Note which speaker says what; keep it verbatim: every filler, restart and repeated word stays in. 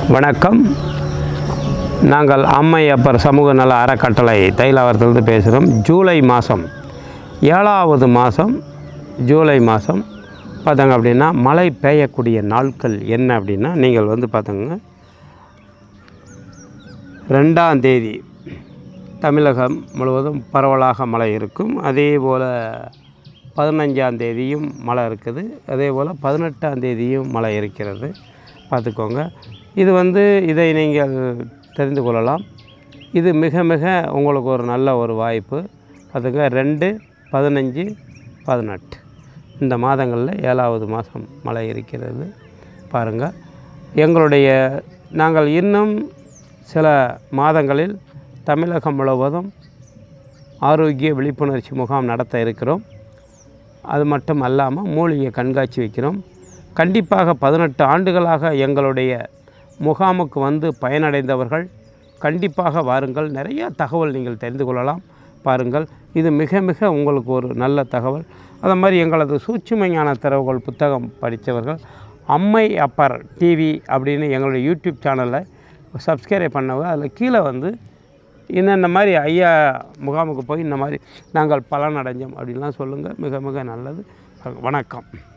Speaker 1: வணக்கம். நாங்கள் அம்மை அப்பர் சமூக நல அறக்கட்டளை தைலாவரத்திலிருந்து பேசுகிறோம். ஜூலை மாதம் ஏழாவது மாதம் ஜூலை மாதம் பார்த்தாங்க அப்படின்னா மழை பெய்யக்கூடிய நாட்கள் என்ன அப்படின்னா, நீங்கள் வந்து பார்த்தாங்க ரெண்டாம் தேதி தமிழகம் முழுவதும் பரவலாக மழை இருக்கும். அதே போல் பதினஞ்சாம் தேதியும் மழை இருக்குது. அதே போல் பதினெட்டாம் தேதியும் மழை இருக்கிறது. பார்த்துக்கோங்க. இது வந்து இதை நீங்கள் தெரிந்து கொள்ளலாம். இது மிக மிக உங்களுக்கு ஒரு நல்ல ஒரு வாய்ப்பு. அதுக்கு ரெண்டு பதினஞ்சு பதினெட்டு இந்த மாதங்களில் ஏழாவது மாதம் மழை இருக்கிறது. பாருங்கள், எங்களுடைய நாங்கள் இன்னும் சில மாதங்களில் தமிழகம் முழுவதும் ஆரோக்கிய விழிப்புணர்ச்சி முகாம் நடத்த இருக்கிறோம். அது மட்டும் அல்லாமல் மூலிகை கண்காட்சி வைக்கிறோம். கண்டிப்பாக பதினெட்டு ஆண்டுகளாக எங்களுடைய முகாமுக்கு வந்து பயனடைந்தவர்கள் கண்டிப்பாக வாருங்கள். நிறைய தகவல் நீங்கள் தெரிந்து கொள்ளலாம். பாருங்கள், இது மிக மிக உங்களுக்கு ஒரு நல்ல தகவல். அது மாதிரி எங்களது சூட்சும ஞான திறவுகோள் புத்தகம் படித்தவர்கள் அம்மை அப்பர் டிவி அப்படின்னு எங்களுடைய யூடியூப் சேனலை சப்ஸ்கிரைப் பண்ணவங்க அதில் கீழே வந்து இன்னென்ன மாதிரி ஐயா முகாமுக்கு போய் இந்த மாதிரி நாங்கள் பலன் அடைஞ்சோம் அப்படின்லாம் சொல்லுங்கள். மிக மிக நல்லது. வணக்கம்.